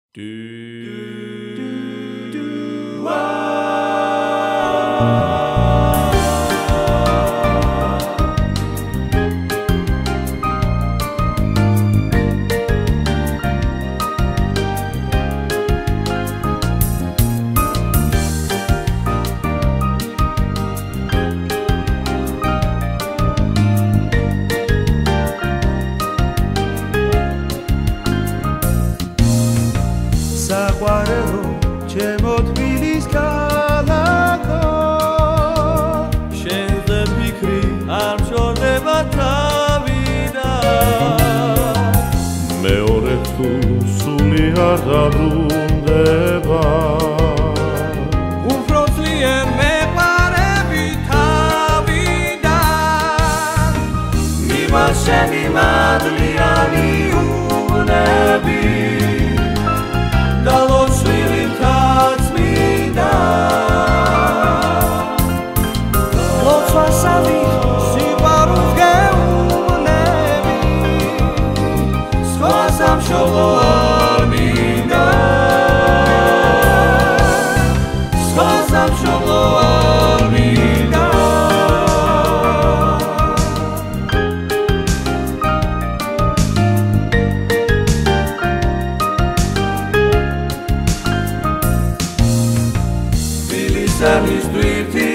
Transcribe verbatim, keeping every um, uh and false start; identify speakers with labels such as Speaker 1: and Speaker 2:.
Speaker 1: Do, do, do, wow.
Speaker 2: საყვარელო ჩემო თბილის ქალაქო
Speaker 1: შენზე ფიქრი არ მშორდება თავიდან
Speaker 3: მეორე თუ სული არ დაბრუნდება
Speaker 1: უფრო ძლიერ მეყარები თავიდან მიმართ შენი მადლიანი უნები Dalosvili tacmida Lotva savi sibaru geunevi Skhvasam sholo armida Skhvasam sholo armida Samis duirti